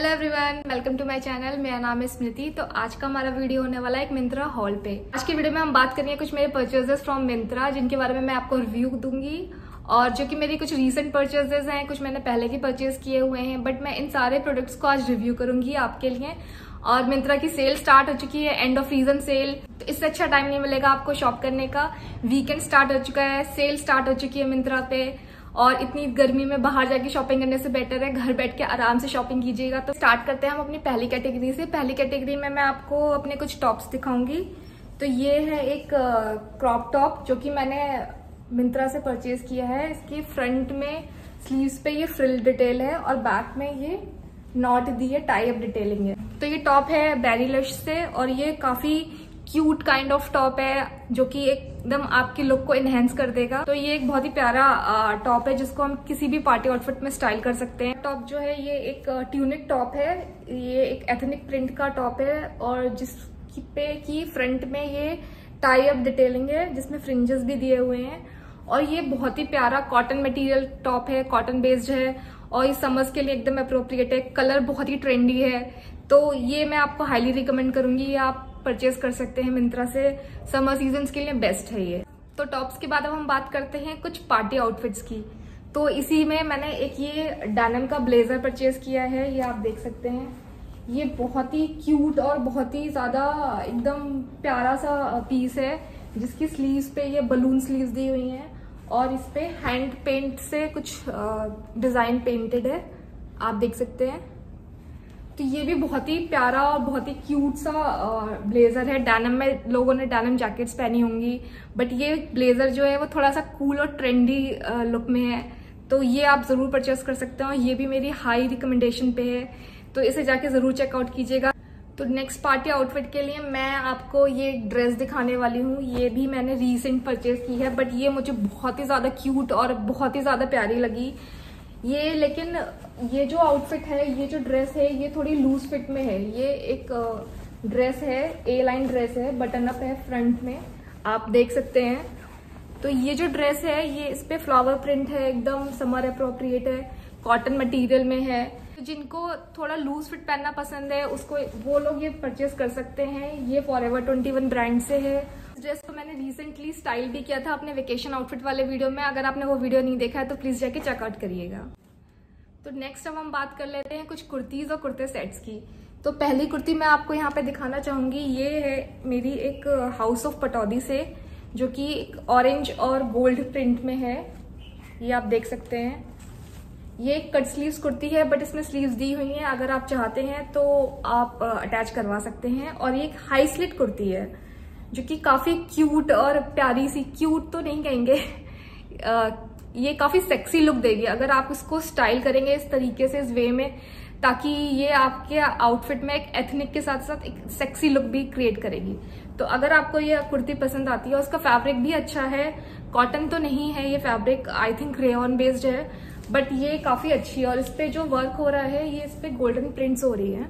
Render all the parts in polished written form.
Everyone, welcome to my channel. मेरा नाम है स्मृति। तो आज का हमारा वीडियो होने वाला है एक मिंत्रा हॉल पे। आज की वीडियो में हम बात करेंगे कुछ मेरे परचेजेस फ्रॉम मिंत्रा, जिनके बारे में मैं आपको रिव्यू दूंगी और जो कि मेरी कुछ रीसेंट परचेजेस हैं, कुछ मैंने पहले भी परचेज किए हुए हैं, बट मैं इन सारे प्रोडक्ट्स को आज रिव्यू करूंगी आपके लिए। और मिंत्रा की सेल स्टार्ट हो चुकी है, एंड ऑफ सीजन सेल, तो इससे अच्छा टाइम नहीं मिलेगा आपको शॉप करने का। वीकेंड स्टार्ट हो चुका है, सेल स्टार्ट हो चुकी है मिंत्रा पे, और इतनी गर्मी में बाहर जाके शॉपिंग करने से बेटर है घर बैठ के आराम से शॉपिंग कीजिएगा। तो स्टार्ट करते हैं हम अपनी पहली कैटेगरी से। पहली कैटेगरी में मैं आपको अपने कुछ टॉप्स दिखाऊंगी। तो ये है एक क्रॉप टॉप जो कि मैंने मिंत्रा से परचेज किया है। इसकी फ्रंट में स्लीव्स पे ये फ्रिल डिटेल है और बैक में ये नॉट दी है, टाई अप डिटेलिंग है। तो ये टॉप है बेरीलश से और ये काफी क्यूट काइंड ऑफ टॉप है जो कि एकदम आपके लुक को इनहेंस कर देगा। तो ये एक बहुत ही प्यारा टॉप है जिसको हम किसी भी पार्टी आउटफिट में स्टाइल कर सकते हैं। टॉप जो है ये एक ट्यूनिक टॉप है, ये एक एथनिक प्रिंट का टॉप है और जिस पे की फ्रंट में ये टाई अप डिटेलिंग है जिसमें फ्रिंजेस भी दिए हुए हैं। और ये बहुत ही प्यारा कॉटन मटेरियल टॉप है, कॉटन बेस्ड है और ये समर्स के लिए एकदम अप्रोप्रिएट है। कलर बहुत ही ट्रेंडी है, तो ये मैं आपको हाईली रिकमेंड करूंगी। ये आप परचेज कर सकते हैं मिंत्रा से, समर सीजन्स के लिए बेस्ट है ये। तो टॉप्स के बाद अब हम बात करते हैं कुछ पार्टी आउटफिट्स की। तो इसी में मैंने एक ये डेनिम का ब्लेजर परचेज किया है, ये आप देख सकते हैं। ये बहुत ही क्यूट और बहुत ही ज्यादा एकदम प्यारा सा पीस है जिसकी स्लीव्स पे ये बलून स्लीव्स दी हुई हैं और इस पे हैंड पेंट से कुछ डिजाइन पेंटेड है, आप देख सकते हैं। तो ये भी बहुत ही प्यारा और बहुत ही क्यूट सा ब्लेजर है। डेनिम में लोगों ने डेनिम जैकेट्स पहनी होंगी, बट ये ब्लेजर जो है वो थोड़ा सा कूल और ट्रेंडी लुक में है, तो ये आप जरूर परचेस कर सकते हो। ये भी मेरी हाई रिकमेंडेशन पे है, तो इसे जाके जरूर चेकआउट कीजिएगा। तो नेक्स्ट पार्टी आउटफिट के लिए मैं आपको ये ड्रेस दिखाने वाली हूँ। ये भी मैंने रीसेंट परचेज की है, बट ये मुझे बहुत ही ज्यादा क्यूट और बहुत ही ज्यादा प्यारी लगी ये। लेकिन ये जो आउटफिट है, ये जो ड्रेस है, ये थोड़ी लूज फिट में है। ये एक ड्रेस है, ए लाइन ड्रेस है, बटन अप है फ्रंट में, आप देख सकते हैं। तो ये जो ड्रेस है ये इस पे फ्लावर प्रिंट है, एकदम समर अप्रोप्रिएट है, कॉटन मटेरियल में है। तो जिनको थोड़ा लूज फिट पहनना पसंद है उसको वो लोग ये परचेज कर सकते हैं। ये फॉरएवर 21 ब्रांड से है। इस ड्रेस को मैंने रिसेंटली स्टाइल भी किया था अपने वेकेशन आउटफिट वाले वीडियो में। अगर आपने वो वीडियो नहीं देखा है तो प्लीज जाके चेकआउट करिएगा। तो नेक्स्ट अब हम बात कर लेते हैं कुछ कुर्तीज और कुर्ते सेट्स की। तो पहली कुर्ती मैं आपको यहाँ पे दिखाना चाहूंगी। ये है मेरी एक हाउस ऑफ पटौदी से, जो कि एक ऑरेंज और गोल्ड प्रिंट में है, ये आप देख सकते हैं। ये एक कट स्लीव्स कुर्ती है, बट इसमें स्लीव्स दी हुई हैं, अगर आप चाहते हैं तो आप अटैच करवा सकते हैं। और ये एक हाई स्लिट कुर्ती है जो कि काफी क्यूट और प्यारी सी, क्यूट तो नहीं कहेंगे, ये काफी सेक्सी लुक देगी अगर आप इसको स्टाइल करेंगे इस तरीके से, इस वे में, ताकि ये आपके आउटफिट में एक एथनिक के साथ साथ एक सेक्सी लुक भी क्रिएट करेगी। तो अगर आपको ये कुर्ती पसंद आती है, उसका फैब्रिक भी अच्छा है, कॉटन तो नहीं है ये fabric, I think rayon based है, बट ये काफी अच्छी है। और इस पे जो वर्क हो रहा है ये इस पे गोल्डन प्रिंट्स हो रही है,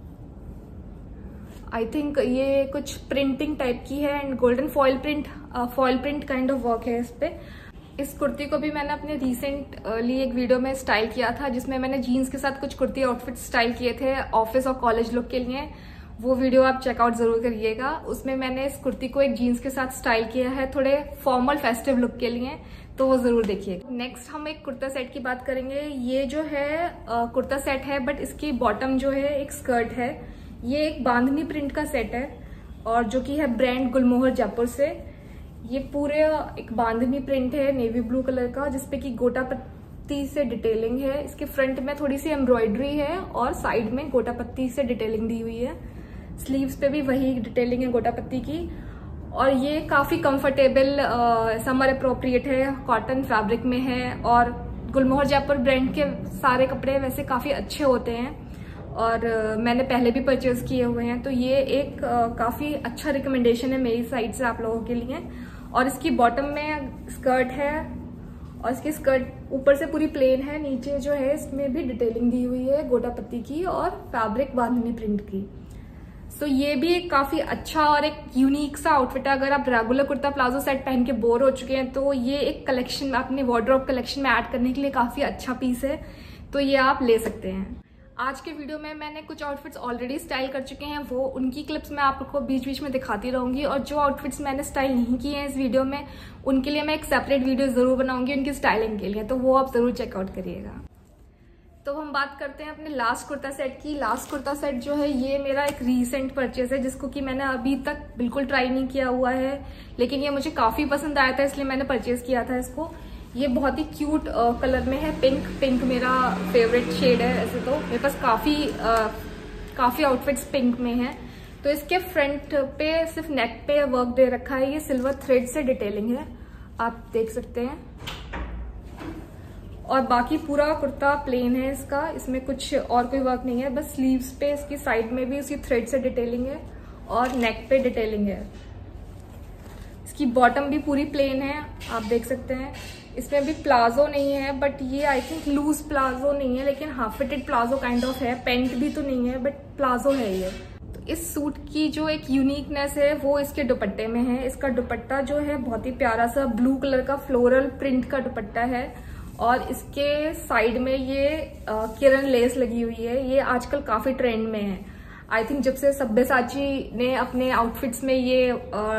आई थिंक ये कुछ प्रिंटिंग टाइप की है, and golden foil print kind of work है इस पे। इस कुर्ती को भी मैंने अपने रिसेंटली एक वीडियो में स्टाइल किया था, जिसमें मैंने जीन्स के साथ कुछ कुर्ती आउटफिट स्टाइल किए थे ऑफिस और कॉलेज लुक के लिए। वो वीडियो आप चेकआउट जरूर करिएगा। उसमें मैंने इस कुर्ती को एक जीन्स के साथ स्टाइल किया है थोड़े फॉर्मल फेस्टिव लुक के लिए, तो वो जरूर देखिएगा। नेक्स्ट हम एक कुर्ता सेट की बात करेंगे। ये जो है कुर्ता सेट है, बट इसकी बॉटम जो है एक स्कर्ट है। ये एक बांधनी प्रिंट का सेट है और जो कि है ब्रांड गुलमोहर जयपुर से। ये पूरे एक बांधनी प्रिंट है नेवी ब्लू कलर का, जिसपे की गोटा पत्ती से डिटेलिंग है। इसके फ्रंट में थोड़ी सी एम्ब्रॉयडरी है और साइड में गोटा पत्ती से डिटेलिंग दी हुई है। स्लीव्स पे भी वही डिटेलिंग है गोटा पत्ती की। और ये काफी कंफर्टेबल समर अप्रोप्रिएट है, कॉटन फैब्रिक में है। और गुलमोहर जयपुर ब्रांड के सारे कपड़े वैसे काफी अच्छे होते हैं और मैंने पहले भी परचेज किए हुए हैं, तो ये एक काफी अच्छा रिकमेंडेशन है मेरी साइड से आप लोगों के लिए। और इसकी बॉटम में स्कर्ट है और इसकी स्कर्ट ऊपर से पूरी प्लेन है, नीचे जो है इसमें भी डिटेलिंग दी हुई है गोटा पत्ती की और फैब्रिक बांधनी प्रिंट की। तो ये भी एक काफी अच्छा और एक यूनिक सा आउटफिट है। अगर आप रेगुलर कुर्ता प्लाजो सेट पहन के बोर हो चुके हैं तो ये एक कलेक्शन अपने वार्डरोब कलेक्शन में ऐड करने के लिए काफी अच्छा पीस है, तो ये आप ले सकते हैं। आज के वीडियो में मैंने कुछ आउटफिट्स ऑलरेडी स्टाइल कर चुके हैं, वो उनकी क्लिप्स मैं आपको बीच बीच में दिखाती रहूंगी। और जो आउटफिट्स मैंने स्टाइल नहीं किए हैं इस वीडियो में, उनके लिए मैं एक सेपरेट वीडियो जरूर बनाऊंगी उनकी स्टाइलिंग के लिए, तो वो आप जरूर चेकआउट करिएगा। तो हम बात करते हैं अपने लास्ट कुर्ता सेट की। लास्ट कुर्ता सेट जो है ये मेरा एक रीसेंट परचेज है, जिसको कि मैंने अभी तक बिल्कुल ट्राई नहीं किया हुआ है, लेकिन ये मुझे काफी पसंद आया था इसलिए मैंने परचेज किया था इसको। ये बहुत ही क्यूट कलर में है, पिंक मेरा फेवरेट शेड है। ऐसे तो मेरे पास काफी आउटफिट्स पिंक में हैं। तो इसके फ्रंट पे सिर्फ नेक पे वर्क दे रखा है, ये सिल्वर थ्रेड से डिटेलिंग है, आप देख सकते हैं। और बाकी पूरा कुर्ता प्लेन है इसका, इसमें कुछ और कोई वर्क नहीं है, बस स्लीव्स पे इसकी साइड में भी उसी थ्रेड से डिटेलिंग है और नेक पे डिटेलिंग है। इसकी बॉटम भी पूरी प्लेन है, आप देख सकते हैं। इसमें भी प्लाजो नहीं है, बट ये आई थिंक लूज प्लाजो नहीं है, लेकिन half fitted palazzo kind of है। पैंट भी तो नहीं है, बट प्लाजो है ये। तो इस सूट की जो एक यूनिकनेस है वो इसके दुपट्टे में है। इसका दुपट्टा जो है बहुत ही प्यारा सा ब्लू कलर का फ्लोरल प्रिंट का दुपट्टा है, और इसके साइड में ये किरण लेस लगी हुई है। ये आजकल काफी ट्रेंड में है। आई थिंक जब से सब्यसाची ने अपने आउटफिट्स में ये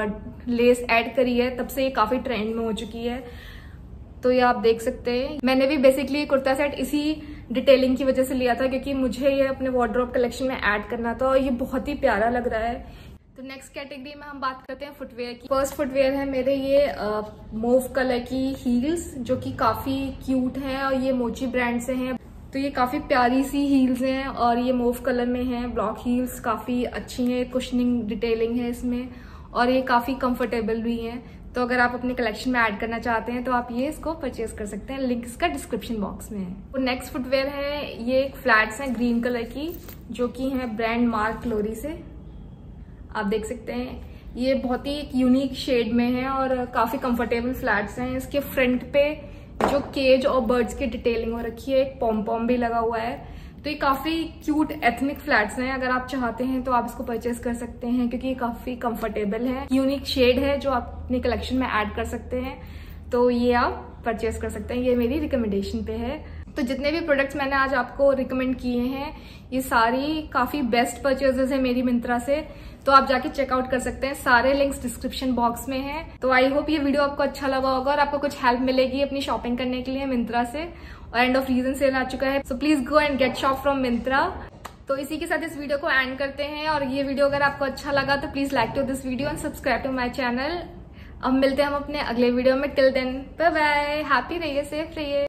लेस ऐड करी है, तब से ये काफी ट्रेंड में हो चुकी है। तो ये आप देख सकते हैं। मैंने भी बेसिकली कुर्ता सेट इसी डिटेलिंग की वजह से लिया था, क्योंकि मुझे ये अपने वार्डरोब कलेक्शन में ऐड करना था और ये बहुत ही प्यारा लग रहा है। तो नेक्स्ट कैटेगरी में हम बात करते हैं फुटवेयर की। फर्स्ट फुटवेयर है मेरे ये मूव कलर की हील्स, जो कि काफी क्यूट है और ये मोची ब्रांड से हैं। तो ये काफी प्यारी सी हील्स हैं और ये मूव कलर में हैं। ब्लॉक हील्स काफी अच्छी हैं, कुशनिंग डिटेलिंग है इसमें और ये काफी कंफर्टेबल भी हैं। तो अगर आप अपने कलेक्शन में ऐड करना चाहते हैं तो आप ये इसको परचेज कर सकते हैं, लिंक इसका डिस्क्रिप्शन बॉक्स में है। तो नेक्स्ट फुटवेयर है ये फ्लैट्स हैं ग्रीन कलर की, जो कि है ब्रांड मार्क लोरी से, आप देख सकते हैं। ये बहुत ही एक यूनिक शेड में है और काफी कंफर्टेबल फ्लैट्स हैं। इसके फ्रंट पे जो केज और बर्ड्स की डिटेलिंग हो रखी है, एक पॉम भी लगा हुआ है। तो ये काफी क्यूट एथनिक फ्लैट्स हैं। अगर आप चाहते हैं तो आप इसको परचेज कर सकते हैं, क्योंकि ये काफी कंफर्टेबल है। यूनिक शेड है जो आप अपने कलेक्शन में ऐड कर सकते हैं, तो ये आप परचेज कर सकते हैं। ये मेरी रिकमेंडेशन पे है। तो जितने भी प्रोडक्ट्स मैंने आज आपको रिकमेंड किए हैं, ये सारी काफी बेस्ट परचेजेस है मेरी मिंत्रा से, तो आप जाके चेकआउट कर सकते हैं। सारे लिंक्स डिस्क्रिप्शन बॉक्स में हैं। तो आई होप ये वीडियो आपको अच्छा लगा होगा और आपको कुछ हेल्प मिलेगी अपनी शॉपिंग करने के लिए मिंत्रा से। और एंड ऑफ रीजन सेल आ चुका है, so please go and get shop from Myntra. तो इसी के साथ इस वीडियो को एंड करते हैं, और ये वीडियो अगर आपको अच्छा लगा तो please like to this video and subscribe to my channel. अब मिलते हैं हम अपने अगले वीडियो में। Till then bye bye, happy रहिए, सेफ रहिए।